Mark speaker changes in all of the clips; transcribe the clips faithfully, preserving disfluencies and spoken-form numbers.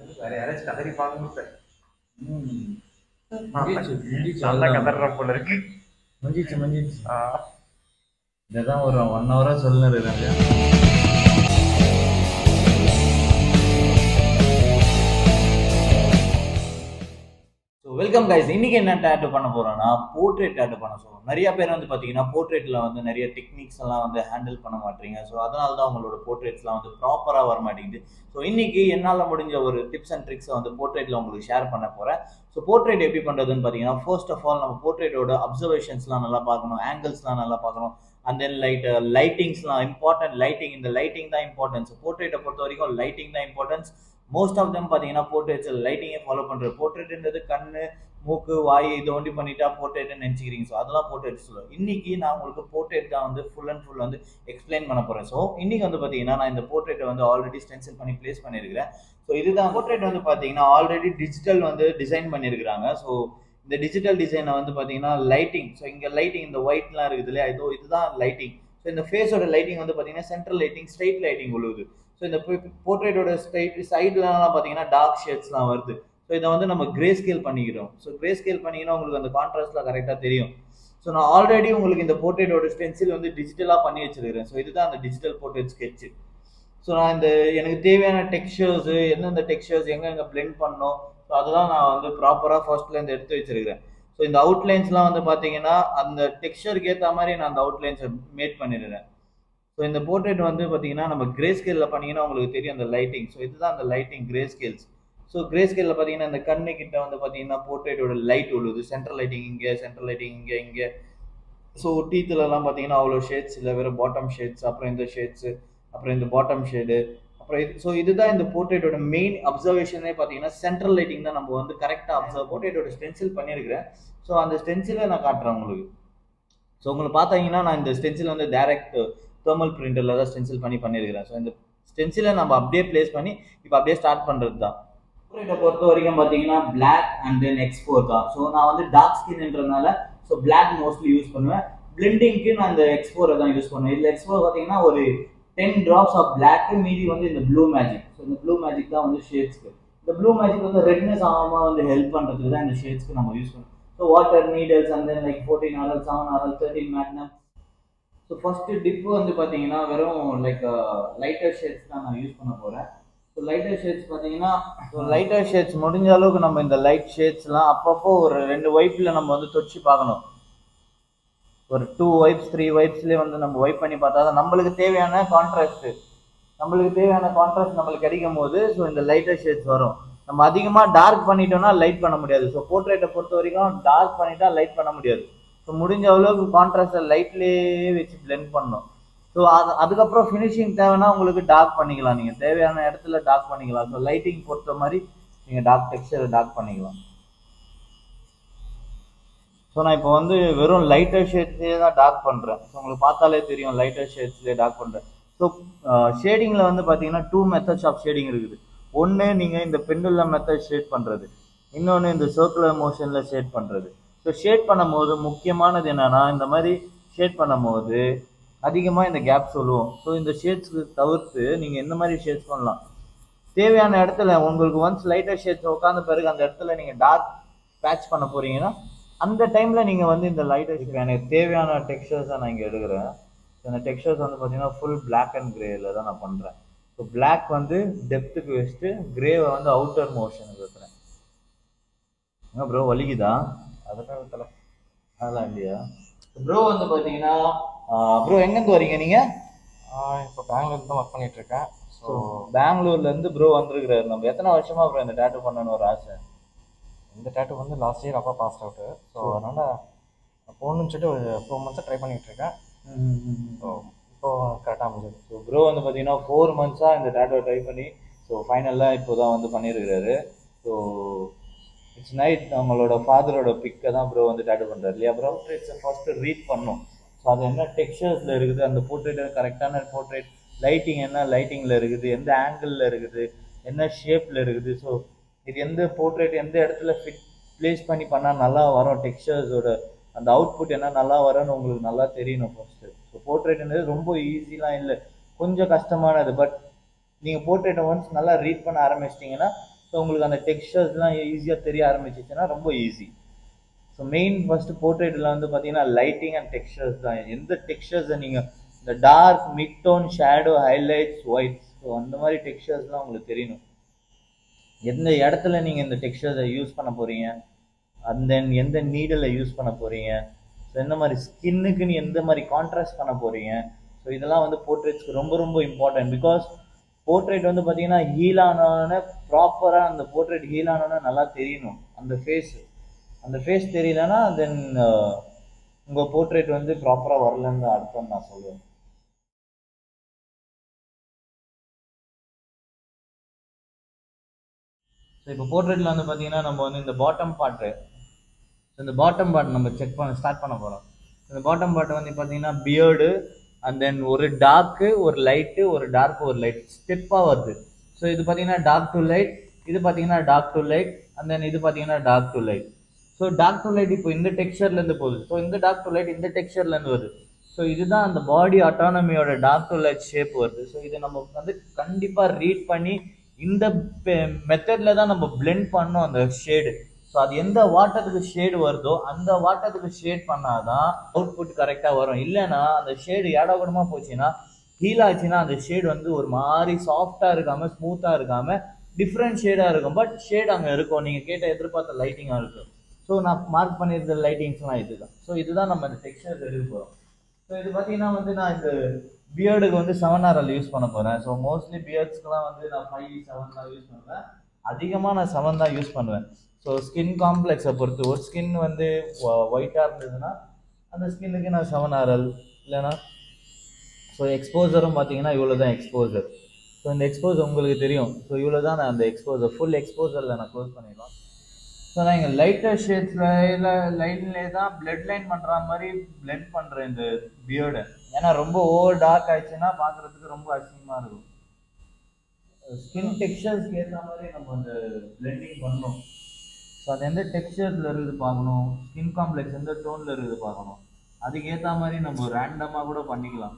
Speaker 1: வேற யாராச்சும் கதறிப்பாங்கன்னு சார்.
Speaker 2: ம்
Speaker 1: மஞ்சிச்சு மஞ்சிச்சு
Speaker 2: நல்லா
Speaker 1: அவ்வளோதான்.
Speaker 2: கதற போல இருக்கு.
Speaker 1: மஞ்சிச்சு மஞ்சிச்சு
Speaker 2: ஆ
Speaker 1: இதான் ஒரு ஒன் ஹவரா சொல்லுன்னு இருக்காங்க. So welcome guys. இன்னைக்கு என்ன டேட்டு பண்ண போறோம்னா போர்ட்ரேட் டேட்டு பண்ண சொல்லுவோம். நிறைய பேர் வந்து பார்த்தீங்கன்னா போர்ட்ரேட்ல வந்து நிறைய டெக்னிக்ஸ் எல்லாம் வந்து ஹேண்டில் பண்ண மாட்டீங்க. ஸோ அதனால தான் உங்களோட போர்ட்ரேட்ஸ்லாம் வந்து ப்ராப்பராக வர மாட்டேங்குது. ஸோ இன்னைக்கு என்னால் முடிஞ்ச ஒரு டிப்ஸ் அண்ட் ட்ரிக்ஸை வந்து போர்ட்ரேட்ல உங்களுக்கு ஷேர் பண்ண போறேன். ஸோ போர்ட்ரேட் எப்படி பண்றதுன்னு பார்த்தீங்கன்னா, ஃபர்ஸ்ட் ஆஃப் ஆல் நம்ம போர்ட்ரேட்டோட அப்சர்வேஷன்ஸ்லாம் நல்லா பார்க்கணும், ஆங்கிள்ஸ்லாம் நல்லா பார்க்கணும். அண்ட் தென் லைட் லைட்டிங்ஸ்லாம் இம்பார்ட்டன்ட். லைட்டிங் இந்த லைட்டிங் தான் இம்பார்ட்டன்ஸ். போர்ட்ரேட்டை பொறுத்த வரைக்கும் லைட்டிங் தான் இம்பார்ட்டன்ஸ். மோஸ்ட் ஆஃப் தம் பார்த்தீங்கன்னா போர்ட்ரேட்ஸ் லைட்டிங்கே ஃபாலோ பண்ணுறது. போர்ட்ரேட்ன்றது கண்ணு, மூக்கு, வாய் இதை ஒண்டி பண்ணிட்டா போர்ட்ரேட்னு நினச்சிக்கிறீங்க. ஸோ அதெல்லாம் போர்ட்ரேட் சொல்லுவோம். இன்னைக்கு நான் உங்களுக்கு போர்ட்ரேட் தான் வந்து ஃபுல் அண்ட் ஃபுல் வந்து எக்ஸ்பிளைன் பண்ண போறேன். ஸோ இன்னைக்கு வந்து பார்த்தீங்கன்னா நான் இந்த போர்ட்ரேட்டை வந்து ஆல்ரெடி ஸ்டென்சில் பண்ணி பிளேஸ் பண்ணியிருக்கிறேன். ஸோ இதுதான் போர்ட்ரேட் வந்து பார்த்தீங்கன்னா ஆல்ரெடி டிஜிட்டல் வந்து டிசைன் பண்ணியிருக்கிறாங்க. ஸோ இந்த டிஜிட்டல் டிசைனை வந்து பார்த்தீங்கன்னா லைட்டிங், ஸோ இங்கே லைட்டிங் இந்த ஒயிட்லாம் இருக்குது இல்லையா, இதோ இதுதான் லைட்டிங். ஸோ இந்த ஃபேஸோட லைட்டிங் வந்து பார்த்தீங்கன்னா சென்ட்ரல் லைட்டிங், ஸ்ட்ரைட் லைட்டிங் உள்ளது. ஸோ இந்த போர்ட்ரேட்டோட ஸ்ட்ரைட் சைட்லாம் பார்த்தீங்கன்னா டார்க் ஷேட்ஸ்லாம் வருது. ஸோ இதை வந்து நம்ம கிரே ஸ்கேல் பண்ணிக்கிறோம். ஸோ கிரே ஸ்கேல் பண்ணிங்கன்னா உங்களுக்கு அந்த கான்ட்ராஸ்ட்லாம் கரெக்டாக தெரியும். ஸோ நான் ஆல்ரெடி உங்களுக்கு இந்த போர்ட்ரேட்டோட ஸ்டென்சில் வந்து டிஜிட்டலாக பண்ணி வச்சிருக்கிறேன். ஸோ இதுதான் அந்த டிஜிட்டல் போர்ட்ரேட் ஸ்கெட்ச். ஸோ நான் இந்த எனக்கு தேவையான டெக்ஸ்சர்ஸ், எந்தெந்த டெக்ஸ்சர்ஸ் எங்கெங்கே பிளெண்ட் பண்ணணும், ஸோ அதெல்லாம் நான் வந்து ப்ராப்பராக ஃபர்ஸ்ட்லேருந்து எடுத்து வச்சிருக்கிறேன். ஸோ இந்த அவுட்லைன்ஸ்லாம் வந்து பார்த்தீங்கன்னா அந்த டெக்ஸ்சருக்கு ஏற்ற மாதிரி நான் அந்த அவுட்லைன்ஸை மேட் பண்ணிடுறேன். ஸோ இந்த போர்ட்ரேட் வந்து பார்த்தீங்கன்னா நம்ம கிரே ஸ்கேலில் பண்ணிங்கன்னா உங்களுக்கு தெரியும் அந்த லைட்டிங். ஸோ இதுதான் அந்த lighting grey scales. So grey ஸ்கேலில் பார்த்தீங்கன்னா இந்த கண்ணு கிட்ட வந்து பார்த்தீங்கன்னா போர்ட்ரேட்டோட லைட் உள்ளது. சென்ட்ரல் லைட்டிங் இங்கே, சென்ட்ரல் லைட்டிங் இங்கே இங்கே. ஸோ டீத்துலலாம் பார்த்தீங்கன்னா அவ்வளோ ஷேட்ஸ் இல்லை, வெறும் பாட்டம் ஷேட்ஸ், அப்புறம் இந்த ஷேட்ஸு, அப்புறம் இந்த பாட்டம் ஷேடு, அப்புறம் இது. ஸோ இதுதான் இந்த போர்ட்ரேட்டோட மெயின் அப்சர்வேஷனே பார்த்தீங்கன்னா சென்ட்ரல் லைட்டிங் தான் நம்ம வந்து கரெக்டாக அப்சர்வ். போர்ட்ரேட்டோட ஸ்டென்சில் பண்ணியிருக்கிறேன். ஸோ அந்த ஸ்டென்சிலை நான் காட்டுறேன் உங்களுக்கு. ஸோ உங்களுக்கு பார்த்தீங்கன்னா நான் இந்த ஸ்டென்சில் வந்து டைரக்ட் தெர்மல் பிரிண்டரில் தான் ஸ்டென்சில் பண்ணி பண்ணியிருக்கிறேன். ஸோ இந்த ஸ்டென்சிலை நம்ம அப்படியே பிளேஸ் பண்ணி இப்போ அப்படியே ஸ்டார்ட் பண்ணுறது தான். போர்ட்ரேட்டை பொறுத்த வரைக்கும் பார்த்தீங்கன்னா black and then X four தான். ஸோ நான் வந்து டார்க் ஸ்கின்ன்றதுனால ஸோ பிளாக் மோஸ்ட்லி யூஸ் பண்ணுவேன். பிளெண்டிங்க்கு நான் இந்த எக்ஸ் ஃபோரை தான் யூஸ் பண்ணுவேன். இதில் எக்ஸ் ஃபோர் பார்த்தீங்கன்னா ஒரு டென் ட்ராப்ஸ் ஆஃப் பிளாக், மீதி வந்து இந்த ப்ளூ மேஜிக். ஸோ இந்த ப்ளூ மேஜிக் தான் வந்து ஷேட்ஸ்க்கு. இந்த ப்ளூ மேஜிக் வந்து ரெட்னஸ் ஆகாமல் வந்து ஹெல்ப் பண்ணுறதுக்கு தான் இந்த ஷேட்ஸ்க்கு நம்ம யூஸ் பண்ணுவோம். So water needles and then like fourteen RL, seven RL, thirteen magnum. So first tip வந்து பார்த்தீங்கன்னா வெறும் லைக் லைட்டர் ஷேட்ஸ் தான் நான் யூஸ் பண்ண போகிறேன். ஸோ லைட்டர் ஷேட்ஸ் பார்த்தீங்கன்னா ஸோ லைட்டர் ஷேட்ஸ் முடிஞ்ச அளவுக்கு நம்ம இந்த லைட் ஷேட்ஸ்லாம் அப்பப்போ ஒரு ரெண்டு வைப்பில் நம்ம வந்து தொச்சு பார்க்கணும். ஒரு டூ வைப்ஸ் த்ரீ வைப்ஸ்லேயே வந்து நம்ம வைப் பண்ணி பார்த்தா தான் நம்மளுக்கு தேவையான கான்ட்ராஸ்ட் நம்மளுக்கு தேவையான கான்ட்ராஸ்ட் நம்மளுக்கு கிடைக்கும் போது ஸோ இந்த லைட்டர் ஷேட்ஸ் வரும். நம்ம அதிகமாக டார்க் பண்ணிட்டோம்னா லைட் பண்ண முடியாது. ஸோ போர்ட்ரேட்டை பொறுத்த வரைக்கும் டார்க் பண்ணிட்டா லைட் பண்ண முடியாது. ஸோ முடிஞ்ச அளவுக்கு கான்ட்ராஸ்ட்டை லைட்லேயே வச்சு பிளெண்ட் பண்ணணும். ஸோ அது அதுக்கப்புறம் ஃபினிஷிங் தேவைன்னா உங்களுக்கு டார்க் பண்ணிக்கலாம். நீங்கள் தேவையான இடத்துல டார்க் பண்ணிக்கலாம். ஸோ லைட்டிங் பொறுத்த மாதிரி நீங்கள் டார்க் டெக்ஸ்சரை டார்க் பண்ணிக்கலாம். ஸோ நான் இப்போ வந்து வெறும் லைட்டர் ஷேட்ஸ்லேயே தான் டார்க் பண்ணுறேன். ஸோ உங்களுக்கு பார்த்தாலே தெரியும் லைட்டர் ஷேட்ஸ்லேயே டார்க் பண்ணுறேன். ஸோ ஷேடிங்கில் வந்து பார்த்தீங்கன்னா டூ மெத்தட்ஸ் ஆஃப் ஷேடிங் இருக்குது. ஒன்று நீங்கள் இந்த பெண்டுலம் மெத்தட் ஷேட் பண்ணுறது, இன்னொன்று இந்த சர்க்குலர் மோஷனில் ஷேட் பண்ணுறது. ஸோ ஷேட் பண்ணும் போது முக்கியமானது என்னென்னா இந்த மாதிரி ஷேட் பண்ணும் போது அதிகமாக இந்த கேப் சொல்லுவோம். ஸோ இந்த ஷேட்ஸ்க்கு தவிர்த்து நீங்கள் எந்த மாதிரி ஷேட்ஸ் பண்ணலாம், தேவையான இடத்துல உங்களுக்கு ஒன்ஸ் லைட்டர் ஷேட்ஸ் உட்காந்த பிறகு அந்த இடத்துல நீங்கள் டார்க் பேட்ச் பண்ண போகிறீங்கன்னா அந்த டைமில் நீங்கள் வந்து இந்த லைட்டர் இப்போ எனக்கு தேவையான டெக்ஸ்சர்ஸை நான் இங்கே எடுக்கிறேன். இந்த டெக்ஸ்சர்ஸ் வந்து பார்த்தீங்கன்னா ஃபுல் பிளாக் அண்ட் கிரேயில் தான் நான் பண்ணுறேன். ஸோ பிளாக் வந்து டெப்த்துக்கு வச்சுட்டு கிரேவை வந்து அவுட்டர் மோஷனுக்கு வைக்கிறேன். ஏன்னா ப்ரோ வலிக்குதா? அதெல்லாம் தலை அதெல்லாம் இல்லையா ப்ரோ? வந்து பார்த்தீங்கன்னா ப்ரோ எங்கேருந்து வரீங்க நீங்கள்?
Speaker 2: இப்போ பெங்களூர் தான் ஒர்க் பண்ணிட்டு இருக்கேன்.
Speaker 1: ஸோ பெங்களூர்லேருந்து ப்ரோ வந்துருக்குறாரு. நம்ம எத்தனை வருஷமா ப்ரோ இந்த டேட்டு பண்ணணும்னு ஒரு ஆசை?
Speaker 2: இந்த டேட்டு வந்து லாஸ்ட் இயர் அப்பா பாஸ் அவுட்டு. ஸோ அதனால் போகணுன்னு சொல்லிட்டு ஒரு ஃபோர் மந்த்ஸாக ட்ரை பண்ணிகிட்டு இருக்கேன். ஸோ இப்போ கரெக்டாக அமைஞ்சது.
Speaker 1: ஸோ ப்ரோ வந்து பார்த்தீங்கன்னா ஃபோர் மந்த்ஸாக இந்த டேட்டோ ட்ரை பண்ணி ஸோ ஃபைனலாக இப்போ தான் வந்து பண்ணியிருக்கிறாரு. ஸோ இட்ஸ் நைட் நம்மளோட ஃபாதரோட பிக்கை தான் ப்ரோ வந்து டேட்டோ பண்ணுறாரு இல்லையா ப்ரோ? போர்ட்ரேட்ஸை ஃபஸ்ட்டு ரீட் பண்ணணும். ஸோ அது என்ன டெக்ஸ்சர்ஸில் இருக்குது, அந்த போர்ட்ரேட் கரெக்டான போர்ட்ரேட், லைட்டிங் என்ன லைட்டிங்கில் இருக்குது, எந்த ஆங்கிளில் இருக்குது, என்ன ஷேப்பில் இருக்குது. ஸோ இது எந்த போர்ட்ரேட் எந்த இடத்துல ஃபிட் பிளேஸ் பண்ணி பண்ணால் நல்லா வரும், டெக்ஸ்சர்ஸோட அந்த அவுட்புட் என்ன நல்லா வரும்னு உங்களுக்கு நல்லா தெரியணும் ஃபர்ஸ்ட்டு. ஸோ போர்ட்ரேட்ன்றது ரொம்ப ஈஸிலாம் இல்லை, கொஞ்சம் கஷ்டமானது. பட் நீங்கள் போர்ட்ரேட்டை ஒன்ஸ் நல்லா ரீட் பண்ண ஆரம்பிச்சிட்டிங்கன்னா ஸோ உங்களுக்கு அந்த டெக்ஸ்சர்ஸ்லாம் ஈஸியாக தெரிய ஆரம்பிச்சிச்சுன்னா ரொம்ப ஈஸி. ஸோ மெயின் ஃபர்ஸ்ட் போர்ட்ரேட்டில் வந்து பார்த்தீங்கன்னா லைட்டிங் அண்ட் டெக்ஸ்சர்ஸ் தான். எந்த டெக்ஸ்சர்ஸை நீங்கள் இந்த dark mid tone shadow highlights whites so அந்த மாதிரி டெக்ஸ்சர்ஸ்லாம் உங்களுக்கு தெரியணும். எந்த இடத்துல நீங்கள் இந்த டெக்ஸ்சர்ஸை யூஸ் பண்ண போகிறீங்க, அண்ட் தென் எந்த நீடில் யூஸ் பண்ண போகிறீங்க, ஸோ எந்த மாதிரி ஸ்கின்னுக்கு நீ எந்த மாதிரி கான்ட்ராஸ்ட் பண்ண போகிறீங்க. ஸோ இதெல்லாம் வந்து போர்ட்ரேட்ஸ்க்கு ரொம்ப ரொம்ப இம்பார்ட்டன்ட். பிகாஸ் போர்ட்ரேட் வந்து பார்த்தீங்கன்னா ஹீல் ஆனோன்னு ப்ராப்பராக அந்த போர்ட்ரேட் ஹீல் ஆனோன்னு நல்லா தெரியணும். அந்த ஃபேஸ் அந்த ஃபேஸ் தெரியலன்னா தென் உங்கள் போர்ட்ரேட் வந்து ப்ராப்பராக வரலன்னு அர்த்தம் நான் சொல்லுவேன். ஸோ இப்போ போர்ட்ரேட்டில் வந்து பார்த்தீங்கன்னா நம்ம வந்து இந்த பாட்டம் பார்ட்டு இந்த பாட்டம் பார்ட் நம்ம செக் பண்ண ஸ்டார்ட் பண்ண போகிறோம். இந்த பாட்டம் பார்ட் வந்து பார்த்தீங்கன்னா பியர்டு அண்ட் தென் ஒரு டார்க்கு ஒரு லைட்டு ஒரு டார்க் ஒரு லைட் ஸ்டெப்பாக வருது. ஸோ இது பார்த்தீங்கன்னா டார்க் டு லைட், இது பார்த்தீங்கன்னா dark to light and then இது பார்த்தீங்கன்னா dark to light. So dark to light இப்போ இந்த டெக்ஸ்சர்லேருந்து போகுது. ஸோ இந்த டார்க் டு லைட் இந்த டெக்ஸ்சர்லேருந்து வருது. ஸோ இதுதான் அந்த பாடி ஆட்டானமியோட டார்க் டு லைட் ஷேப் வருது. ஸோ இதை நம்ம வந்து கண்டிப்பாக ரீட் பண்ணி இந்த மெத்தடில் தான் நம்ம பிளெண்ட் பண்ணோம் அந்த ஷேடு. ஸோ அது எந்த வாட்டத்துக்கு ஷேடு வருதோ அந்த வாட்டத்துக்கு ஷேட் பண்ணாதான் அவுட்புட் கரெக்டாக வரும். இல்லைன்னா அந்த ஷேடு ஏடாகூடமாக போச்சுன்னா ஹீல் ஆச்சுன்னா அந்த ஷேடு வந்து ஒரு மாதிரி சாஃப்டாக இருக்காமல் ஸ்மூத்தாக இருக்காமல் டிஃப்ரெண்ட் ஷேடாக இருக்கும். பட் ஷேட் அங்கே இருக்கும், நீங்கள் கேட்ட எதிர்பார்த்த லைட்டிங்காக இருக்கும். ஸோ நான் மார்க் பண்ணியிருந்த லைட்டிங்ஸ்லாம் இதுதான். ஸோ இதுதான் நம்ம இந்த டெக்ஸ்சர் எடுக்க போகிறோம். ஸோ இது பார்த்தீங்கன்னா வந்து நான் இந்த பியர்டுக்கு வந்து செவன் ஆர்எல் யூஸ் பண்ண போகிறேன். ஸோ மோஸ்ட்லி பியர்ட்ஸ்க்குலாம் வந்து நான் ஃபைவ் செவன் தான் யூஸ் பண்ணுவேன். அதிகமாக நான் செவன் தான் யூஸ் பண்ணுவேன். ஸோ ஸ்கின் காம்ப்ளெக்ஸை பொறுத்து ஒரு ஸ்கின் வந்து ஒயிட்டாக இருந்ததுன்னா அந்த ஸ்கின்னுக்கு நான் செவன் ஆர்எல் இல்லைன்னா ஸோ எக்ஸ்போசரும் பார்த்தீங்கன்னா இவ்வளோ தான் எக்ஸ்போசர். ஸோ இந்த எக்ஸ்போசர் உங்களுக்கு தெரியும். ஸோ இவ்வளோ தான் நான் அந்த எக்ஸ்போசர் ஃபுல் எக்ஸ்போசரில் நான் க்ளோஸ் பண்ணிடலாம். ஸோ நான் இங்கே லைட்டர் ஷேட்ஸில் இல்லை லைன்லே தான் பிளட் லைன் பண்ணுற மாதிரி பிளெண்ட் பண்ணுறேன் இந்த பியர்டை. ஏன்னா ரொம்ப ஓவர் டார்க் ஆயிடுச்சுன்னா பார்க்குறதுக்கு ரொம்ப அசிங்கமாக இருக்கும். ஸ்கின் டெக்ஸ்சர்ஸ்க்கு ஏற்ற மாதிரி நம்ம அந்த பிளெண்டிங் பண்ணணும். ஸோ அது எந்த டெக்ஸ்சர்ஸில் இருக்குது பார்க்கணும், ஸ்கின் காம்ப்ளெக்ஸ் எந்த டோனில் இருக்குது பார்க்கணும். அதுக்கு ஏற்ற மாதிரி நம்ம ரேண்டமாக கூட பண்ணிக்கலாம்.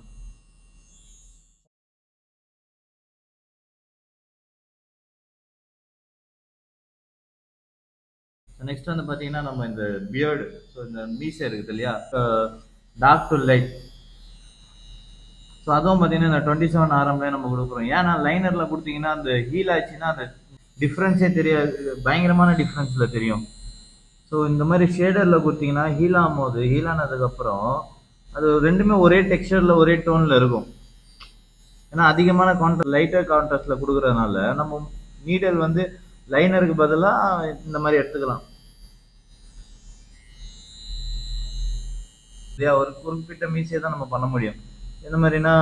Speaker 1: நெக்ஸ்ட் வந்து பார்த்தீங்கன்னா நம்ம இந்த பியர்டு ஸோ இந்த மீசை இருக்குது இல்லையா, டார்க் டு லைட். ஸோ அதுவும் பார்த்தீங்கன்னா இந்த டுவெண்ட்டி செவன் ஆரம்லேயே நம்ம கொடுக்குறோம். ஏன்னா லைனரில் கொடுத்தீங்கன்னா அந்த ஹீல் ஆச்சுன்னா அந்த டிஃப்ரென்ஸே தெரியாது, பயங்கரமான டிஃப்ரென்ஸில் தெரியும். ஸோ இந்த மாதிரி ஷேடரில் கொடுத்தீங்கன்னா ஹீல் ஆகும் போது ஹீல் ஆனதுக்கப்புறம் அது ரெண்டுமே ஒரே டெக்ஸ்சரில் ஒரே டோனில் இருக்கும். ஏன்னா அதிகமான கான்ட்ராஸ்ட் லைட்டர் கான்ட்ராஸ்டில் கொடுக்குறதுனால நம்ம நீடல் வந்து லைனருக்கு பதிலாக இந்த மாதிரி எடுத்துக்கலாம். இல்லையா, ஒரு குறிப்பிட்ட மீசையை தான் நம்ம பண்ண முடியும். இந்த மாதிரினா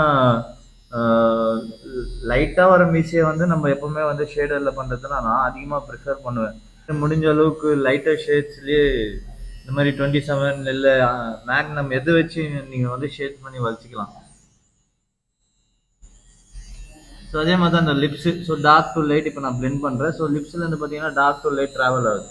Speaker 1: லைட்டாக வர மீசையை வந்து நம்ம எப்பவுமே வந்து ஷேடரில் பண்ணுறதுனா நான் அதிகமாக ப்ரிஃபர் பண்ணுவேன். முடிஞ்ச அளவுக்கு லைட்டர் ஷேட்ஸ்லேயே இந்த மாதிரி டுவெண்ட்டி செவன் இல்லை மேக்னம் எது வச்சு நீங்கள் வந்து ஷேட் பண்ணி வச்சுக்கலாம். ஸோ அதே மாதிரி தான் அந்த lips. So dark to light இப்போ நான் பிளெண்ட் பண்ணுறேன். ஸோ லிப்ஸ்லேருந்து பார்த்தீங்கன்னா டார்க் டு லைட் ட்ராவல் ஆகுது.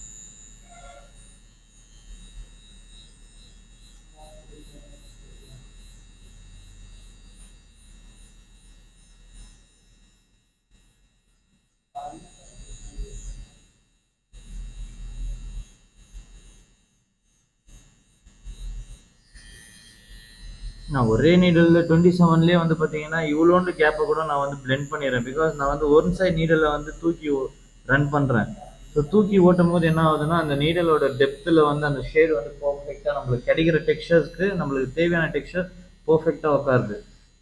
Speaker 1: நான் ஒரே நீடலில் டுவெண்ட்டி செவன்லேயே வந்து பார்த்தீங்கன்னா இவ்வளோண்டு கேப்பை கூட நான் வந்து பிளெண்ட் பண்ணிடுறேன். பிகாஸ் நான் வந்து ஒன் சைட் நீடலில் வந்து தூக்கி ரன் பண்ணுறேன். ஸோ தூக்கி ஓட்டும் போது என்ன ஆகுதுன்னா அந்த நீடலோட டெப்த்தில் வந்து அந்த ஷேடு வந்து பர்ஃபெக்டாக நம்மளுக்கு கிடைக்கிற டெக்ஸ்சர்ஸ்க்கு நம்மளுக்கு தேவையான டெக்ஸ்சர் பர்ஃபெக்டாக உட்காருது.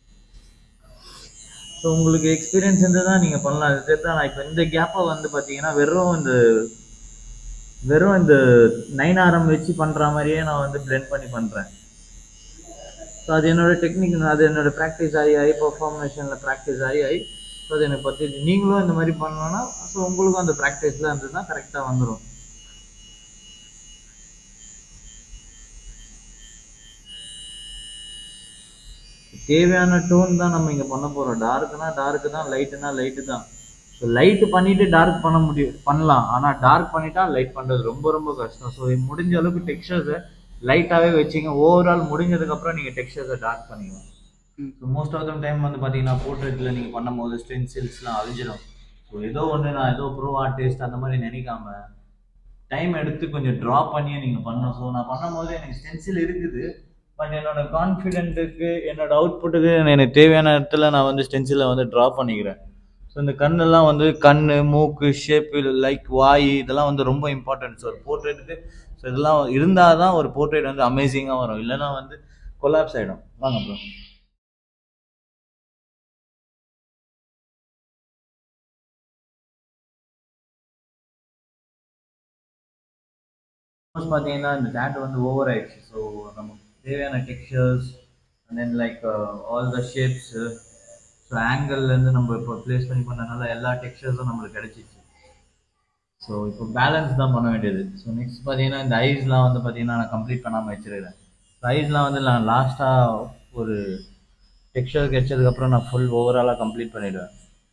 Speaker 1: ஸோ உங்களுக்கு எக்ஸ்பீரியன்ஸ் இருந்து தான் நீங்கள் பண்ணலாம். அது சேர்த்து நான் இப்போ இந்த கேப்பை வந்து பார்த்தீங்கன்னா வெறும் இந்த வெறும் இந்த நைன் ஆரம் வச்சு பண்ணுற மாதிரியே நான் வந்து பிளெண்ட் பண்ணி பண்ணுறேன். ஸோ அது என்னோடய டெக்னிக், அது என்னோடய ப்ராக்டிஸ் ஆகி ஆகி பர்ஃபார்மேஷனில் ப்ராக்டிஸ் ஆகி ஆகி ஸோ அது எனக்கு பற்றி நீங்களும் இந்த மாதிரி பண்ணணும்னா ஸோ உங்களுக்கும் அந்த ப்ராக்டிஸில் இருந்ததுன்னா கரெக்டாக வந்துடும். தேவையான டோன் தான் நம்ம இங்கே பண்ண போகிறோம். டார்க்குனா டார்க்கு தான், லைட்டுனா லைட்டு தான். ஸோ லைட்டு பண்ணிவிட்டு டார்க் பண்ண முடியும் பண்ணலாம், ஆனால் டார்க் பண்ணிட்டா லைட் பண்ணுறது ரொம்ப ரொம்ப கஷ்டம். ஸோ முடிஞ்ச அளவுக்கு டெக்ஸ்சர்ஸை லைட்டாகவே வச்சிங்க. ஓவரால் முடிஞ்சதுக்கப்புறம் நீங்கள் டெக்ஸ்சர்ஸை டார்க் பண்ணிக்கலாம். So most of the time வந்து பார்த்தீங்கன்னா போர்ட்ரேட்டில் நீங்கள் பண்ணும் போது ஸ்டென்சில்ஸ்லாம் அழிஞ்சிடும். ஸோ ஏதோ ஒன்று நான் ஏதோ ப்ரோ ஆர்டிஸ்ட் அந்த மாதிரி நினைக்காம டைம் எடுத்து கொஞ்சம் ட்ரா பண்ணியே நீங்கள் பண்ணணும். ஸோ நான் பண்ணும்போது எனக்கு ஸ்டென்சில் இருக்குது, பட் என்னோட கான்ஃபிடென்ட்டுக்கு என்னோட அவுட்புட்டுக்கு எனக்கு தேவையான இடத்துல நான் வந்து ஸ்டென்சிலை வந்து ட்ரா பண்ணிக்கிறேன். ஸோ இந்த கண்ணெல்லாம் வந்து கண், மூக்கு, ஷேப்பு, லைக் வாய், இதெல்லாம் வந்து ரொம்ப இம்பார்ட்டன்ஸ் ஒரு போர்ட்ரேட்டுக்கு. ஸோ இதெல்லாம் இருந்தால் தான் ஒரு போர்ட்ரேட் வந்து அமேசிங்காக வரும், இல்லைன்னா வந்து கொலாப்ஸ் ஆகிடும். வாங்க ப்ரோ. பார்த்தீங்கன்னா இந்த டேட் வந்து ஓவர் ஆயிடுச்சு. ஸோ நமக்கு தேவையான textures and then like all the shapes, so ஆங்கிள்லேருந்து நம்ம இப்போ ப்ளேஸ் பண்ணி பண்ணனால எல்லா டெக்ஸ்சர்ஸும் நம்மளுக்கு கிடைச்சிச்சு. ஸோ இப்போ பேலன்ஸ் தான் பண்ண வேண்டியது. ஸோ நெக்ஸ்ட் பார்த்தீங்கன்னா இந்த ஐஸ்லாம் வந்து பார்த்தீங்கன்னா நான் கம்ப்ளீட் பண்ணாமல் வச்சிருக்கிறேன். ஸோ ஐஸ்லாம் வந்து நான் லாஸ்ட்டாக ஒரு டெக்ஸ்சர் கிடைச்சதுக்கப்புறம் நான் ஃபுல் ஓவராலாக கம்ப்ளீட் பண்ணிவிடுவேன்.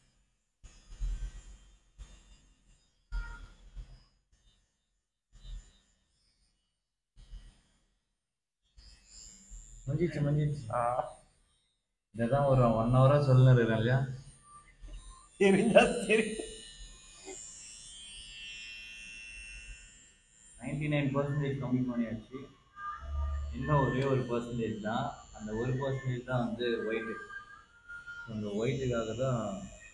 Speaker 1: மஞ்சிச்சு மஞ்சிச்சு இதான் ஒரு ஒன் ஹவராக சொல்லுன்னு இருக்கேன் இல்லையா? தெரிஞ்சா சரி. நைன்டி நைன் பர்சன்டேஜ் கம்மி பண்ணியாச்சு. இன்னும் ஒரே ஒரு பர்சன்டேஜ் தான், அந்த ஒரு பர்சன்டேஜ் தான் வந்து ஒயிட்டு. அந்த ஒயிட்டுக்காக தான்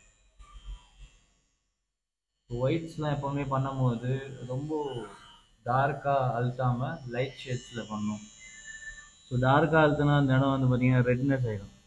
Speaker 1: ஒயிட்ஸ்லாம் எப்போவுமே பண்ணும்போது ரொம்ப டார்க்காக அழுத்தாமல் லைட் ஷேட்ஸில் பண்ணணும். ஸோ டார்க்காக அழுத்தினா அந்த இடம் வந்து பார்த்தீங்கன்னா ரெட்னஸ் ஆகிடும்.